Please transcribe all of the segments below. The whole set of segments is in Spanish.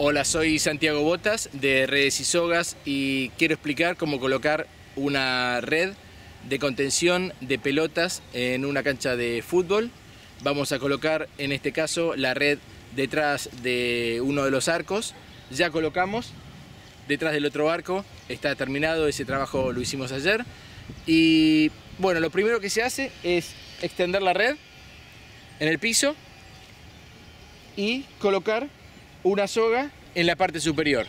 Hola, soy Santiago Botas de Redes y Sogas y quiero explicar cómo colocar una red de contención de pelotas en una cancha de fútbol. Vamos a colocar en este caso la red detrás de uno de los arcos. Ya colocamos detrás del otro arco, está terminado, ese trabajo lo hicimos ayer. Y bueno, lo primero que se hace es extender la red en el piso y colocar una soga en la parte superior.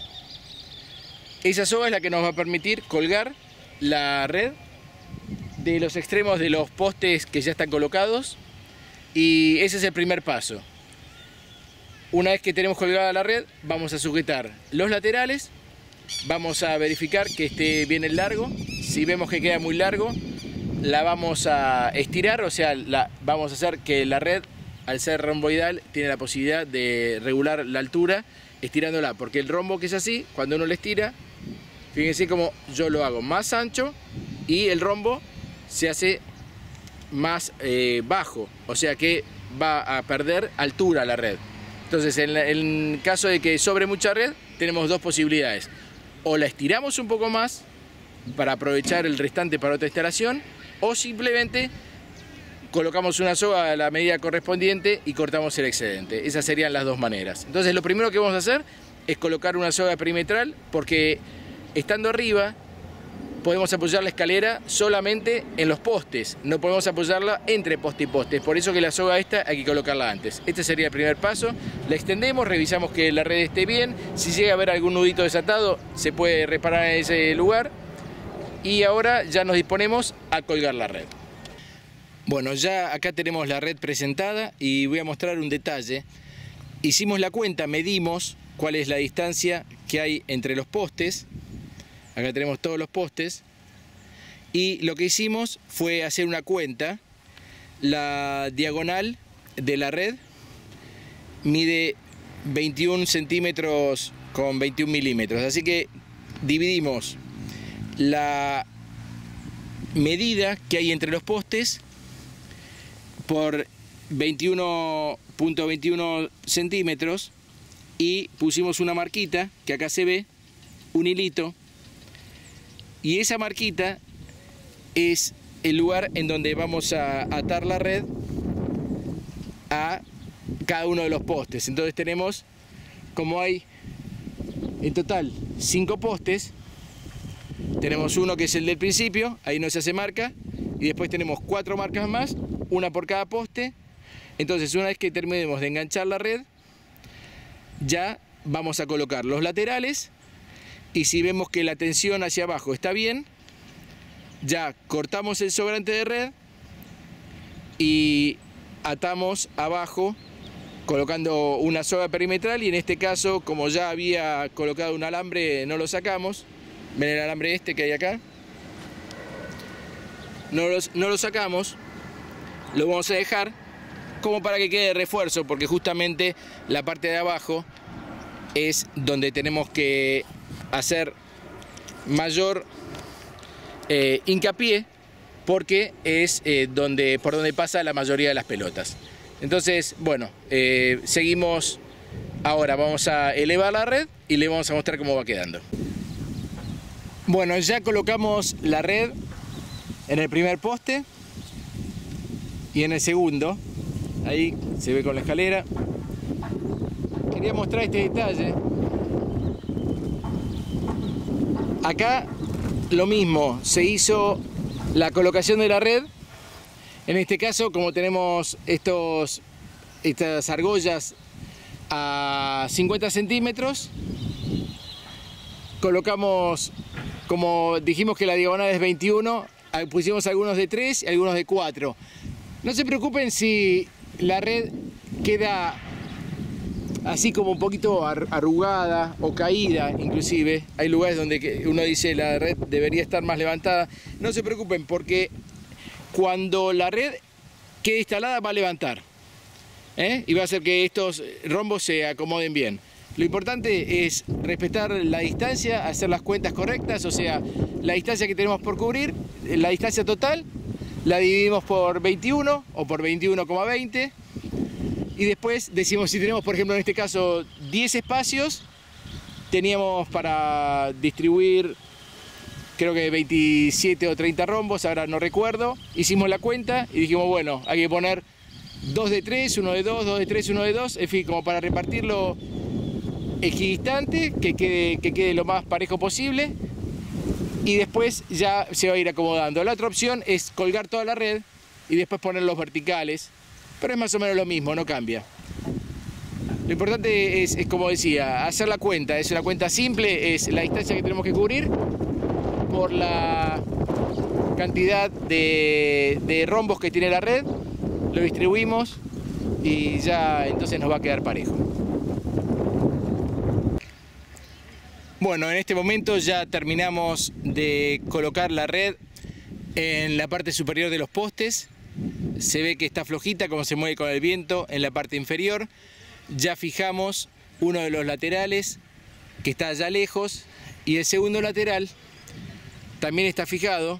Esa soga es la que nos va a permitir colgar la red de los extremos de los postes que ya están colocados, y ese es el primer paso. Una vez que tenemos colgada la red, vamos a sujetar los laterales, vamos a verificar que esté bien el largo. Si vemos que queda muy largo, la vamos a estirar, o sea, vamos a hacer que la red, al ser romboidal, tiene la posibilidad de regular la altura estirándola, porque el rombo, que es así, cuando uno le estira, fíjense como yo lo hago más ancho y el rombo se hace más bajo, o sea que va a perder altura la red. Entonces, en caso de que sobre mucha red, tenemos dos posibilidades: o la estiramos un poco más para aprovechar el restante para otra instalación, o simplemente colocamos una soga a la medida correspondiente y cortamos el excedente. Esas serían las dos maneras. Entonces, lo primero que vamos a hacer es colocar una soga perimetral, porque estando arriba podemos apoyar la escalera solamente en los postes, no podemos apoyarla entre poste y poste. Por eso que la soga esta hay que colocarla antes. Este sería el primer paso. La extendemos, revisamos que la red esté bien. Si llega a haber algún nudito desatado, se puede reparar en ese lugar. Y ahora ya nos disponemos a colgar la red. Bueno, ya acá tenemos la red presentada y voy a mostrar un detalle. Hicimos la cuenta, medimos cuál es la distancia que hay entre los postes. Acá tenemos todos los postes. Y lo que hicimos fue hacer una cuenta. La diagonal de la red mide 21 centímetros con 21 milímetros. Así que dividimos la medida que hay entre los postes por 21.21 centímetros y pusimos una marquita que acá se ve, un hilito, y esa marquita es el lugar en donde vamos a atar la red a cada uno de los postes. Entonces tenemos, como hay en total 5 postes, tenemos uno que es el del principio, ahí no se hace marca, y después tenemos 4 marcas más, una por cada poste. Entonces, una vez que terminemos de enganchar la red, ya vamos a colocar los laterales, y si vemos que la tensión hacia abajo está bien, ya cortamos el sobrante de red y atamos abajo colocando una soga perimetral. Y en este caso, como ya había colocado un alambre, no lo sacamos. Ven el alambre este que hay acá, no lo sacamos, lo vamos a dejar como para que quede de refuerzo, porque justamente la parte de abajo es donde tenemos que hacer mayor hincapié, porque es por donde pasa la mayoría de las pelotas. Entonces, bueno, seguimos. Ahora vamos a elevar la red y le vamos a mostrar cómo va quedando. Bueno, ya colocamos la red en el primer poste y en el segundo. Ahí se ve con la escalera. Quería mostrar este detalle. Acá lo mismo, se hizo la colocación de la red. En este caso, como tenemos estas argollas a 50 centímetros, colocamos, como dijimos que la diagonal es 21, pusimos algunos de 3 y algunos de 4. No se preocupen si la red queda así como un poquito arrugada o caída, inclusive. Hay lugares donde uno dice la red debería estar más levantada. No se preocupen, porque cuando la red quede instalada va a levantar, y va a hacer que estos rombos se acomoden bien. Lo importante es respetar la distancia, hacer las cuentas correctas, o sea, la distancia que tenemos por cubrir, la distancia total, la dividimos por 21 o por 21,20 y después decimos, si tenemos por ejemplo en este caso 10 espacios, teníamos para distribuir creo que 27 o 30 rombos, ahora no recuerdo. Hicimos la cuenta y dijimos, bueno, hay que poner 2 de 3, 1 de 2, 2 de 3, 1 de 2, en fin, como para repartirlo equidistante, que quede lo más parejo posible, y después ya se va a ir acomodando. La otra opción es colgar toda la red y después poner los verticales, pero es más o menos lo mismo, no cambia. Lo importante es como decía, hacer la cuenta, es una cuenta simple, es la distancia que tenemos que cubrir por la cantidad de rombos que tiene la red, lo distribuimos y ya entonces nos va a quedar parejo. Bueno, en este momento ya terminamos de colocar la red en la parte superior de los postes. Se ve que está flojita como se mueve con el viento en la parte inferior. Ya fijamos uno de los laterales que está allá lejos y el segundo lateral también está fijado.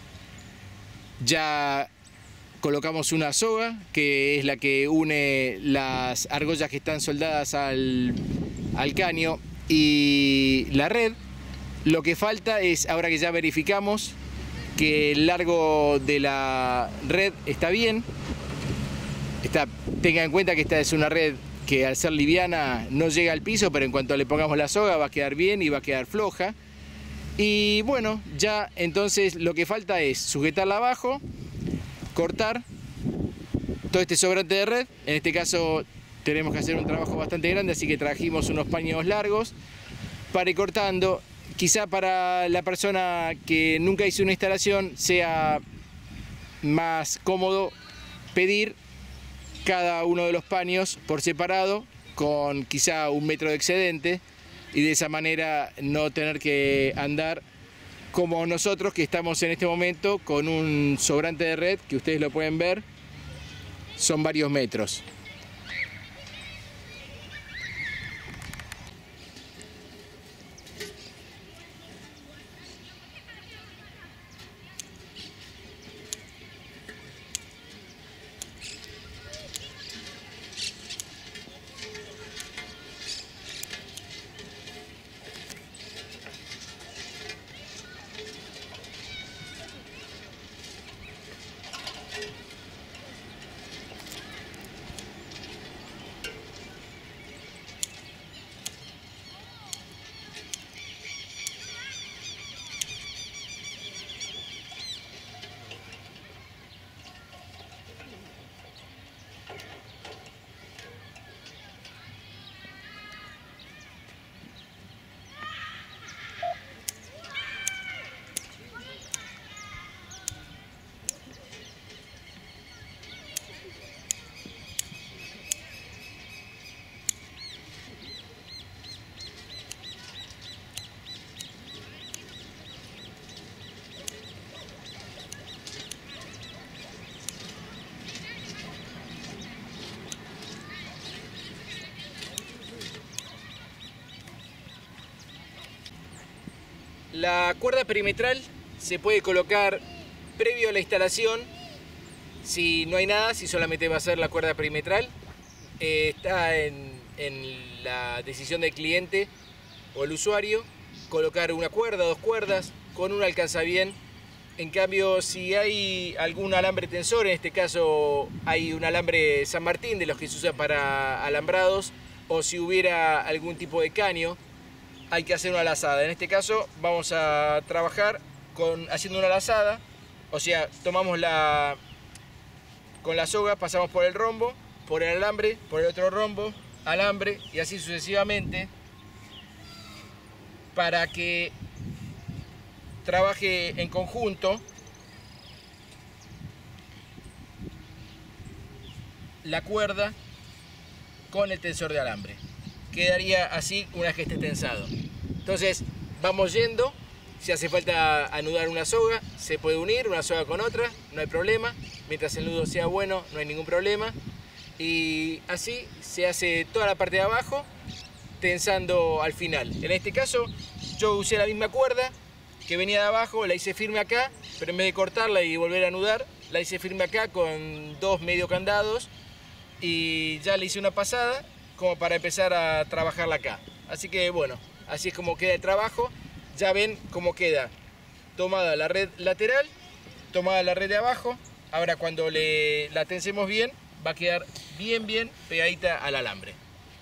Ya colocamos una soga que es la que une las argollas que están soldadas al caño y la red. Lo que falta es, ahora que ya verificamos que el largo de la red está bien, tengan en cuenta que esta es una red que al ser liviana no llega al piso, pero en cuanto le pongamos la soga va a quedar bien y va a quedar floja. Y bueno, ya entonces lo que falta es sujetarla abajo, cortar todo este sobrante de red. En este caso tenemos que hacer un trabajo bastante grande, así que trajimos unos paños largos para ir cortando. Quizá para la persona que nunca hizo una instalación sea más cómodo pedir cada uno de los paños por separado con quizá 1 metro de excedente, y de esa manera no tener que andar como nosotros, que estamos en este momento con un sobrante de red que ustedes lo pueden ver, son varios metros. La cuerda perimetral se puede colocar previo a la instalación. Si no hay nada, si solamente va a ser la cuerda perimetral, está en la decisión del cliente o el usuario colocar una cuerda, 2 cuerdas, con una alcanza bien. En cambio, si hay algún alambre tensor, en este caso hay un alambre San Martín de los que se usa para alambrados, o si hubiera algún tipo de caño, hay que hacer una lazada. En este caso vamos a trabajar haciendo una lazada, o sea, tomamos con la soga, pasamos por el rombo, por el alambre, por el otro rombo, alambre, y así sucesivamente, para que trabaje en conjunto la cuerda con el tensor de alambre. Quedaría así una vez que esté tensado. Entonces vamos yendo. Si hace falta anudar una soga, se puede unir una soga con otra, no hay problema. Mientras el nudo sea bueno, no hay ningún problema. Y así se hace toda la parte de abajo, tensando al final. En este caso yo usé la misma cuerda que venía de abajo, la hice firme acá, pero en vez de cortarla y volver a anudar, la hice firme acá con 2 medio candados y ya le hice una pasada como para empezar a trabajarla acá. Así que bueno, así es como queda el trabajo. Ya ven cómo queda tomada la red lateral, tomada la red de abajo. Ahora cuando la tensemos bien, va a quedar bien pegadita al alambre.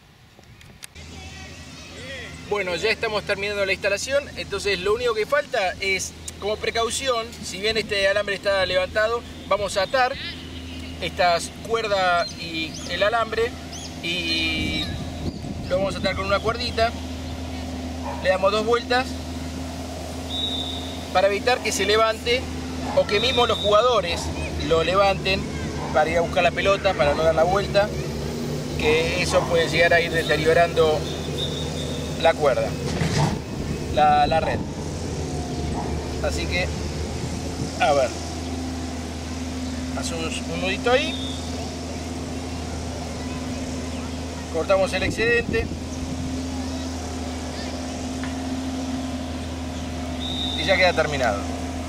Bueno, ya estamos terminando la instalación, entonces lo único que falta es, como precaución, si bien este alambre está levantado, vamos a atar estas cuerdas y el alambre y lo vamos a atar con una cuerdita. Le damos 2 vueltas para evitar que se levante o que mismo los jugadores lo levanten para ir a buscar la pelota, para no dar la vuelta, que eso puede llegar a ir deteriorando la cuerda, la red. Así que, a ver, hacemos un nudito ahí, cortamos el excedente y ya queda terminado.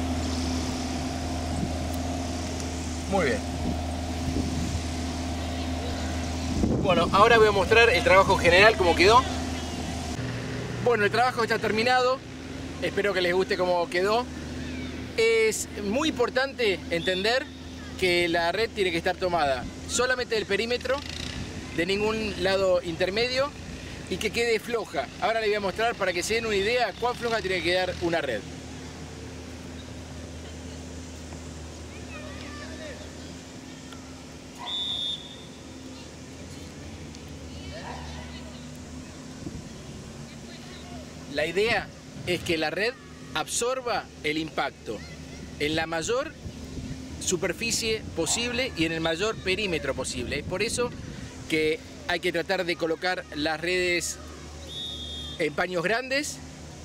Muy bien. Bueno, ahora voy a mostrar el trabajo general, cómo quedó. Bueno, el trabajo está terminado. Espero que les guste cómo quedó. Es muy importante entender que la red tiene que estar tomada solamente del perímetro, de ningún lado intermedio, y que quede floja. Ahora les voy a mostrar para que se den una idea cuán floja tiene que quedar una red. La idea es que la red absorba el impacto en la mayor superficie posible y en el mayor perímetro posible. Es por eso que hay que tratar de colocar las redes en paños grandes,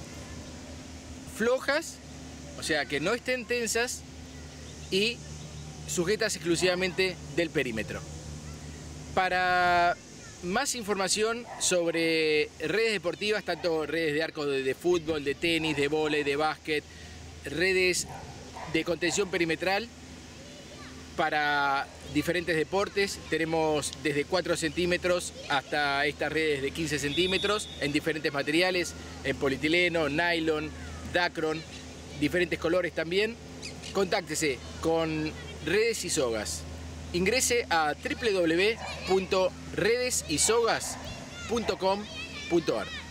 flojas, o sea que no estén tensas y sujetas exclusivamente del perímetro. Para más información sobre redes deportivas, tanto redes de arco de fútbol, de tenis, de vóley, de básquet, redes de contención perimetral para diferentes deportes, tenemos desde 4 centímetros hasta estas redes de 15 centímetros en diferentes materiales, en polietileno, nylon, dacron, diferentes colores también. Contáctese con Redes y Sogas. Ingrese a www.redesysogas.com.ar.